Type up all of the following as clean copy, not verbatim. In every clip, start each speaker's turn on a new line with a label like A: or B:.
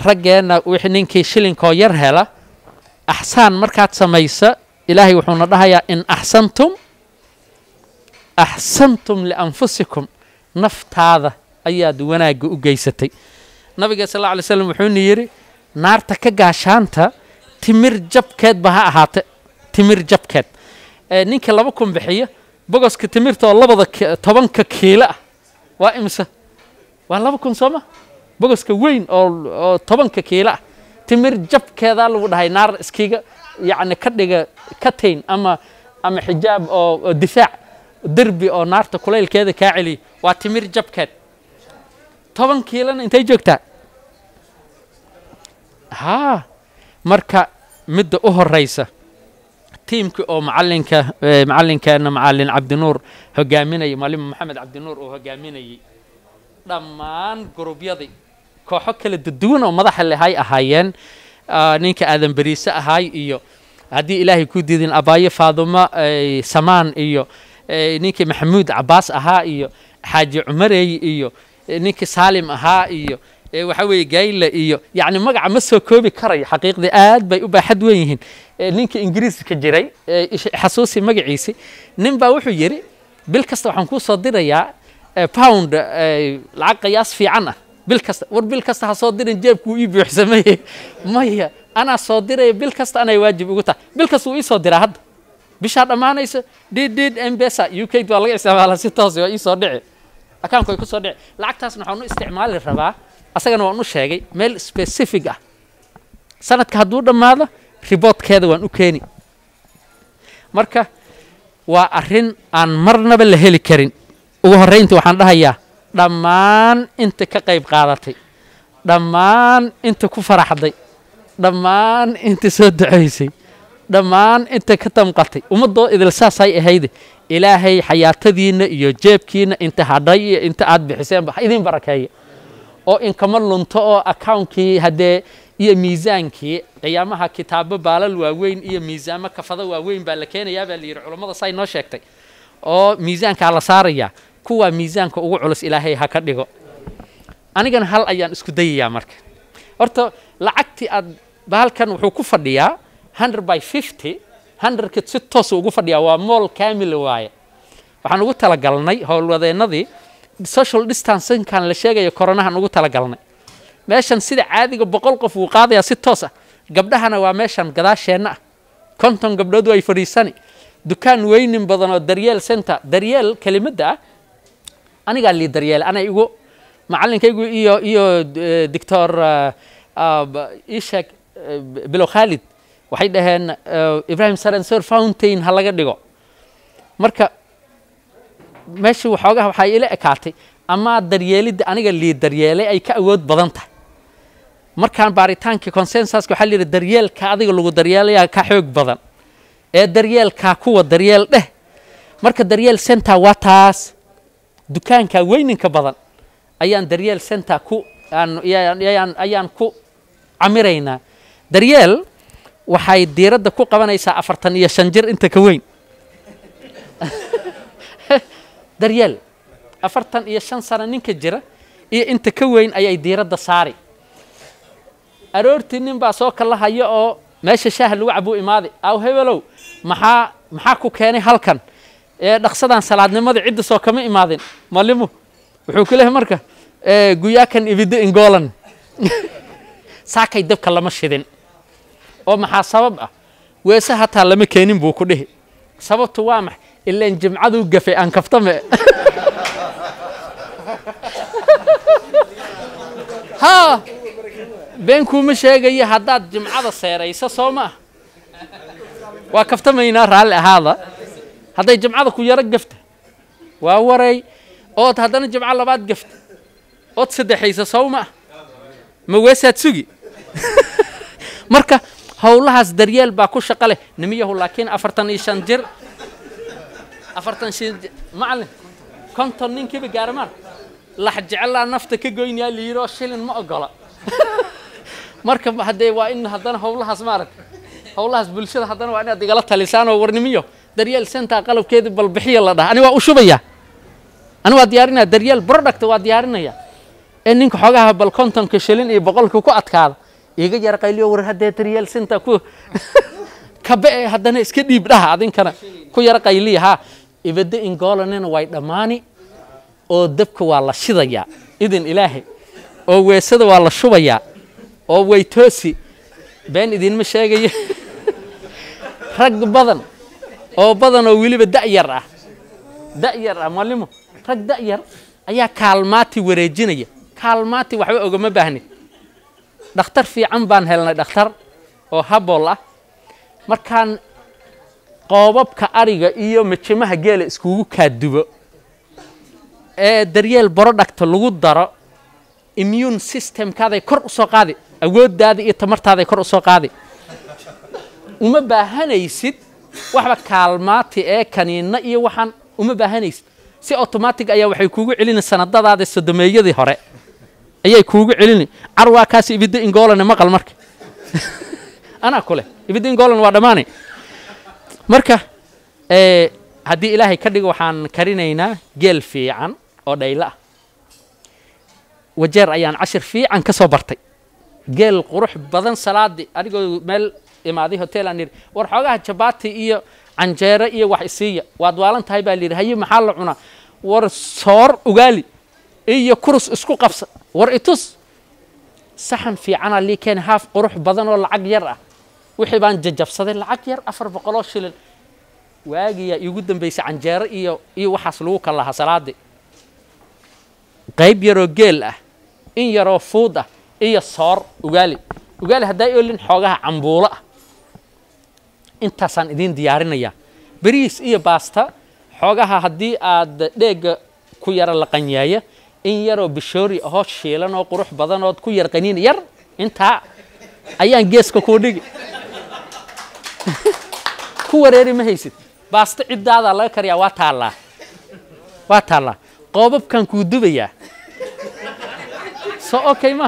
A: raggeena wixii ninkii shilinkoo yar hela axsaan markaad samaysa ilaahay wuxuuna dhahayaa in axsantum lianfusikum naftaada ayaad wanaagga u geysatay nabiga sal alla alay slam wuxuuna yidhi naarta ka gaashaanta timir jabkeedba ha ahaate timir jabkeed ninka 2,000 bixiya bogoska timirta oo 12 kiilo ah waa imisa waa 2,000 sooma bogoska weyn oo 10 kiilo ah timir jabkeeda lagu dhahay naar iskiga yani ka dhiga katain ama xijaab oo difaac derbi oo naarta kuleylkeeda ka celi waa timir jabkeed 10 kiilona intay joogtaa marka midda u horeysa tiimka oo macalinkeena macallin cabdinuur hogaaminayay macallin maxamed cabdinuur oo hogaaminayay dhammaan gruubyadii kooxo kala duwan oo madaxa lehay ahaayeen ninka aadan bariise ahaay iyo haddii ilaahay ku diidin abaayo faaduma samaan iyo ninkii maxamuud cabaas ahaa iyo xaaji cumareey iyo ninkii saalim ahaa iyo waxa weeye gayle iyo yani magaca ma soo koobi karayo xaqiiqdii aad bay u baaxad weyn yihiin ninka ingiriiska jiray xasuusi magaciisi nin baa wuxuu yiri bil kasta waxaan ku soo dirayaa pound lacag qiyaas fiican ah bil kasta ha soo dirin jeebku ii buuxsamay maya ana soo diray bil kasta anay waajib ugu tahay bil kasta uu ii soo diraa hadda bisha dhamaanaysa did embesa UK waa laga isticmaalaa si toos ah ii soo dhici akaanku ay ku soo dhici lacagtaasna waxaan u isticmaali rabaa asagana waan u sheegay meel specific ah sanadka hadduu dhammaado riboodkeeda waan u keeni marka waa arrin aan marnaba la heli karin ugu horreyntii waxaan dhahayaa dhammaan inta ka qayb qaadatay dhammaan inta ku faraxday dhammaan inta soo duceysay dhammaan inta ka tamqatay ummadoo idil saasay ahayde ilaahay xayaatadiina iyo jeebkiina inta hadhay iyo inta aad bixiseen idin barakeeyo oo in kama lunto oo account-kii hadee iyo miisaankii qiyaamaha kitaabo baalal waaweyn iyo miisaamo kafada waaweyn baa la keenayaa baa la yiri culimada say noo sheegtay oo miisaanka la saaraya kuwa miisaanka ugu culus ilaahay ha ka dhigo anigana hal ayaan isku dayayaa marka horta lacagtii aad baalkan wuxuu ku fadhiyaa 100/50 100 si toos ugu fadhiyaa waa mool kaamil waaye waxaan ugu talagalnay howlwadeenadii social distancing kan la sheegayo koronahan ugu talagalnay meeshan sida caadiga 100 qof uu qaadaya si toos ah gabdhahana waa meeshan gadaasheena ah konton gabdhood way fadhiisani dukaan weynin badan oo daryeel center daryeel kelimada aniga li daryeel ana igu macallinkaygu iyo doctor Ishaq Bilo Khalid waxay dhaheen Ibrahim Saransur Fountain ha laga dhigo marka meeshii waxoogaha waxay ila ekaatay ama daryeelida aniga li daryeelay ay ka awood badan tahay markaan baaritaankii consensus waxa la yiri daryeelka adiga lagu daryeelaya ka xoog badan ee daryeelka kuwa daryeel dheh marka daryeel center waa taas dukaanka weyninka badan ayaan daryeel center ku ayaan ku amirayna daryeel waxay diiradda ku qabanaysaa 45 jir inta ka weyn daryeel 45 sano ninka jira iyo inta ka weyn ayay diiradda saari aroortii nin baa soo kala hayo oo meesha shaah lagu cabo imaade aw hebelow maxaa ku keenay halkan ee dhaqsadan salaadnimada cid soo kama imaadin maalimo wuxuu ku leeyahay marka guyaakan ibida ingolan saakay dabka lama shidin oo maxaa sabab ah weesa hataa lama keenin buu ku dhihi sababtu waa maxay ilaa jimcadu gafay aan kaftame ha beenku ma sheegay hadaad jimcada seeraysa Sooma waa kaftamayna raali ahaada haday jimcada ku yara gafta waa waray oo hadana jimca labaad gafta oo saddexaysa Sooma ma weesaad sugi marka howlahaas daryeel baa ku shaqo leh nimiyahu laakiin 45 jir 45 macallin konton ninkiiba gaarmaan la jeclaa nafta ka goynaya liiro shilin ma ogola marka hadee waa in hadana howlahaas maarag howlahaas bulshada hadana waa inaad igala talisaan oo warnimiyo daryeel center qalabkeeda balbixiya la dhahay ani waa u shubaya ani waa diyaarinaa daryeel product waa diyaarinaya ninka xogaha bal kontonka shilin iyo boqolka ku adkaada iga yar qayliyo war hadee daryeel sinta ku kabe haddana iska dhiib dhaha adinkana ku yar qayliya ha ibada ingoolanina way dhamaani oo dabka waa la shidayaa idin ilaahay oo weesada waa la shubayaa oo way toosi been idin ma sheegayo rag badan oo wiliba da'yar ah malimo rag da'yar ayaa kaalmaati wareejinaya kaalmaati waxba ogama baahni dhakhtar fiican baan helnay dhakhtar oo habol ah markaan qoobabka ariga iyo majimaha geela iskugu kaadubo daryeel product lagu daro immune system kaaday kor u soo qaadi awooddaada iyo tamartaada kor u soo qaadi uma baahanaysid waxba kaalmaati kaniina iyo waxaan uma baahanaysid si automatic ayaa waxay kuugu celin sanadadaada sodomeeyadii hore ayay kuugu celin arwaa kaas ibida ingoolan maqal marka ana kule ibida ingoolan waa dhamaanay marka haddii ilaahay ka dhigo waxaan karinaynaa geel fiican oo dhayla wajeer ayaan cashir fiican ka soo bartay geel qurux badan salaadi adigoo meel imaadi hotel aan war xogaha jabaati iyo canjeera iyo wax isiya waad waalan tahay baa liir haye maxaa la cunaa war soor ugaali iyo kurus isku qabsa war itus saxan fiican ali keen haaf qurux badan oo lacag yar ah wixii baan jajabsaday lacag yar 400 shilin waagiya igu dambeysay canjeera iyo waxaas lagu kala lahaa salaadi qayb yaroo geel ah in yaroo fuud ah iyo soor ugaali haday oolin xogaha cambuulo ah intaasaan idin diyaarinaya bariis iyo baasta xogaha haddii aad dheega ku yara la qanyaaya in yaroo bishoori ahoo shiilan oo qurux badan ood ku yar qaniin yar intaa ayaan geeska ku dhigi ku wareeri ma haysid baasta cidaada laga kariyaa waa taala qoobabkan ku dubaya soo okay ma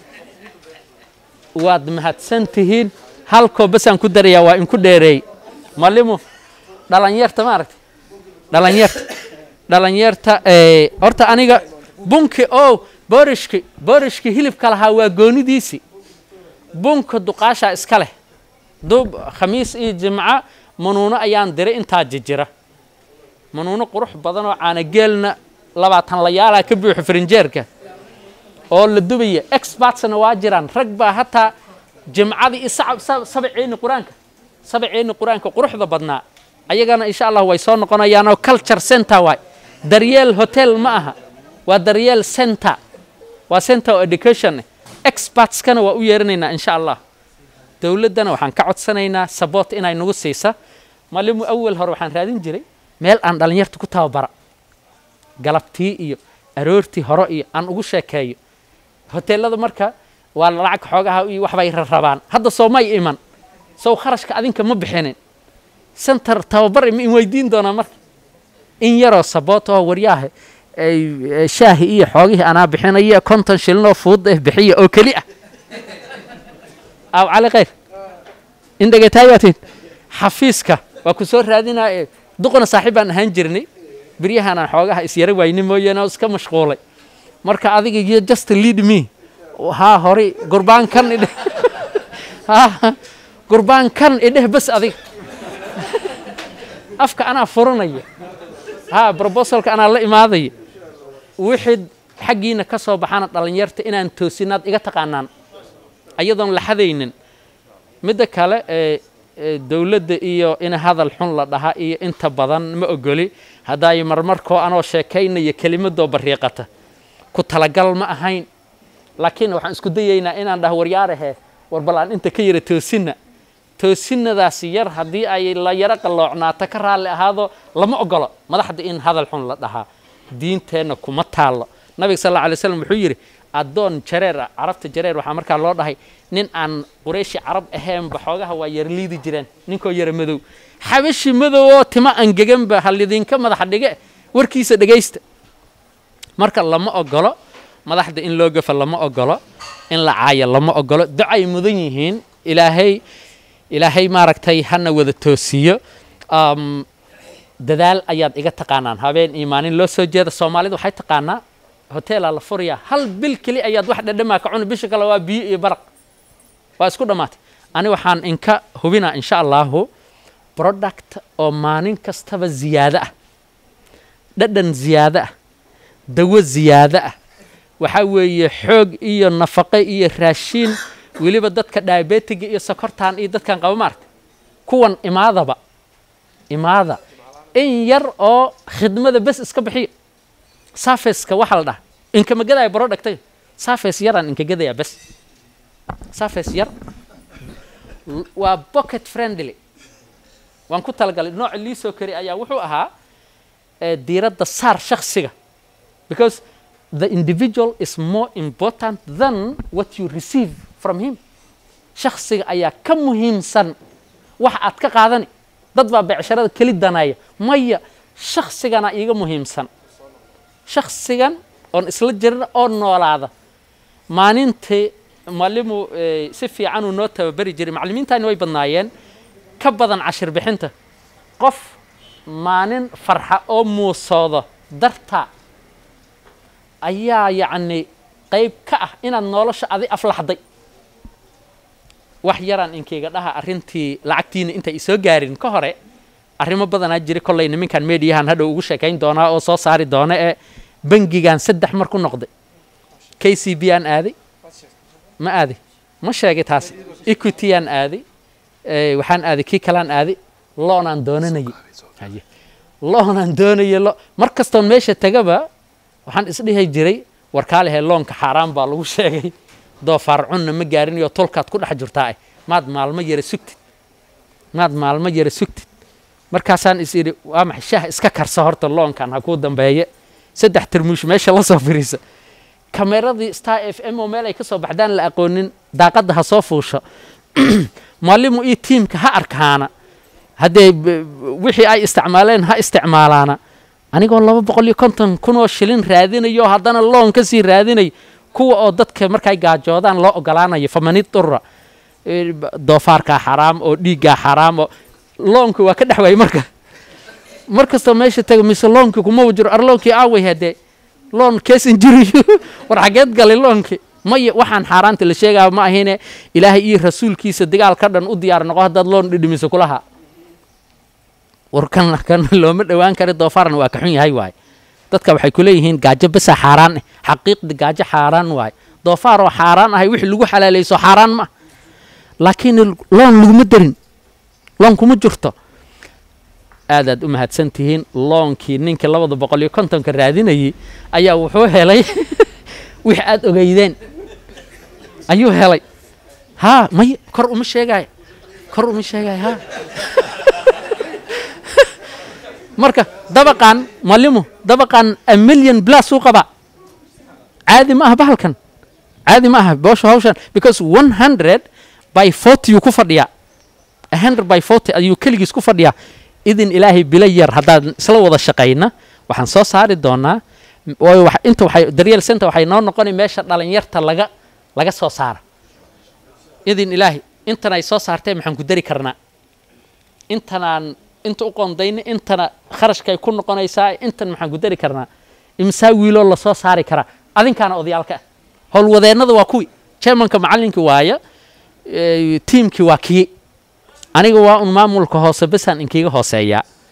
A: waad mahadsantihiin halko basaan ku daraya waa in ku dheereey malimo dhalinyarta ma aragtay dhalinyarta horta aniga bunki oo boorishki hilibka lahaa waa goonidiisi bunka duqaasha iska leh dub khamiis iyo jimca manuuno ayaan diray intaa jijira manuuno qurux badan oo caana geelna 20 layaal ka buuxo frinjeerka oo la dubaya expertsna waa jiraan rag baa hataa jimcadii sabciin quraanka quruxda badnaa ayagana insha Allah way soo noqonayaan oo culture center way daryeel hotel ma aha waa daryeel center waa center education experts kana waa u yeeranaynaa insha Allah dawladana waxaan ka codsanaynaa support inay nagu siiso maalmo awal hore waxaan raadin jiray meel aan dhalinyarta ku tababara galabtii iyo aroortii hore iyo aan ugu sheekeeyo hoteelada marka waa lacag xogaha iyo wax bay rabaan hadda Soomay iman soo kharashka adinka ma bixinin center tababar in weydiin doona marka in yaro support oo waryaha shaahi iyo xoogihii ana bixinaya konton shilin oo fuud bixiyo oo kali aw cali khayr indaga taayaatin xafiiska waa ku soo raadinaa duqna saaxiibaan ahaan jirnay bariyahan xogaha is yara wayni mooyana iska mashquulay marka adiga iyo just lead me ha hore qurbaan kan bas adiga afka ana furanaya ha proposalka ana la imaaday wixii xaqiina ka soo baxana dhalinyarta inaan toosinaad iga taqaanaan ayadoon la xadaynin midda kale dawladda iyo in hadal xun la dhaha iyo inta badan ma ogoli haday marmarkoo anoo sheekaynaya kelimado bariiqata ku talagal ma ahayn laakiin waxaan isku dayaynaa inaan dhaho waryaarahe warbalaan inta ka yara toosinadaas yar haddii ay la yara qalloocnaato ka raalli ahaado lama ogolo madaxda in hadal xun la dhahaa diinteenna kuma taalo nabiga sallallahu alayhi wasallam wuxuu yiri adoon jareer carabta jareer waxa markaa loo dhahay nin aan quraysh carab ahayn baxoogaha waa yar liidi jireen ninkoo yar madow xabashi madow oo tima angegan ba halidinka madax dhige warkiisa dhageysta marka lama ogolo madaxda in loo gafa lama ogolo in la caayo lama ogolo ducay mudan yihiin ilaahay maaragtay hana wada toosiyo dadaal ayaad iga taqaanaan habeen iimaanin loo soo jeeda Soomaalidu waxay taqaanaa hotel la furiya hal bil kali ayaad wax dhadhamaa ka cuni bisha kale waa biyo iyo baraq waa isku dhamaatay ani waxaan inka hubina insha Allah product oo maalin kastaba ziyaada ah dhadhan ziyaada ah dawo ziyaada ah waxa weeye xoog iyo nafaqo iyo raashin waliba dadka diabetic iyo sokortaan iyo dadkan qaba maartay kuwan imaada in yar oo khidmada bas iska bixiyo surface-ka waxa la dhahaa inka magaday product surface yaran inka gadaya bas surface yar waa pocket friendly waan ku talagalay nooc liisoo kari ayaa wuxuu ahaa diiradda saar shakhsiga because the individual is more important than what you receive from him shakhsiga ayaa ka muhiimsan wax aad ka qaadani dad baa beecsharada kali danaya maya shakhsigana iiga muhiimsan shakhsigan oon isla jirin oo noolaada maalintii macallimu si fiican uu noo tababari jiray macallimiintaani way badnaayeen ka badan cashir bixinta qof maalin farxa oo muusooda darta ayaa yacni qayb ka ah inaad nolosha adi aflaxday wax yaraan inkayga dhaha arrintii lacagtiina intay soo gaarin ka hore arrimo badanaa jira kollay nimankan meediyahan hadhow ugu sheekayn doonaa oo soo saari doona ee bangigan 3 mar ku noqday KCB aan aaday ma aaday ma sheegay taas equity aan aaday waxaan aaday kii kalaan aaday loonaan doonayay markastoo meesha tagaba waxaan isdhihi jiray warkaalahe loonka xaaraan baa lagu sheegay doofaar cunna ma gaarin iyo tolkaad ku dhex jirtaa maad maalmo yara sugtid markaasaan is idhi waa maxay shaah iska karsa horta loonkan ha kuu dambeeye 3 tarmuush meesha la soo firiisa kameradii Star FM oo meel ay ka soo baxdaan la aqoonin daaqada ha soo fuusho معلمو إيه تيم كهاركانا هذا وحي أي استعمالين ها استعمالانا أنا أقول الله بقول لي كنتم كنوا شلين رادين يو هذانا الله كسي رادين كوا أودت كمركاي جادان الله أقلانا يفهمني الطرة دوفارك حرام أو ديجا حرام أو لونك وكده حوي مركز تماشي تقول مثل لونك كموجر أرلونك أوي هذا لون كيس إنجري ورحجات قال لونك ما وحن حارانت اللي شيء ما هنا إلهي إيه رسول كيس الدجال كردن أديار نقاط لون دميس كلها وركان كان لو مدوان كرد دوفارن واكحين هاي واي تذكر حيكوليهن جاجة بس حاران حقيقة جاجة حاران واي دوفار وحاران هاي وح لجو حلال ليس حاران ما لكن لون لو مدرن لون كم جرته أدد أمهات سنتين لون كي نينك الله وضع بقولي كنتم كرادين أيه وحوه لي وحد أجيدين أيوه هلاي ها ما كرو مش جاي ها مركا دبقان معلمه دبقان مليون بلاس وقبع عادي ما بحالكن عادي ما باش هوشان because 100 by 40 يكفر ديا 100 by 40 أيو كل جيس كفر ديا إذن إلهي بلاير هذا سلوا ذا الشقينا وحنصو صار دونا أنتوا دريال سنتوا حينون نقولي ماشى دالين يرتا لقى صو صار إذن إلهي أنتنا يصو صارتين محن كدري كرنا أنتوا قندين أنتنا خرج كي يكون نقولي ساي أنتنا محن كدري كرنا إمساوي له الله صو صار كرا أذن كان أضيالك هل وذينا ذو كوي شيء كمعلن كوايا تيم كواكي أنا جوا أن ما ملك هوس بس إن كي هوسيا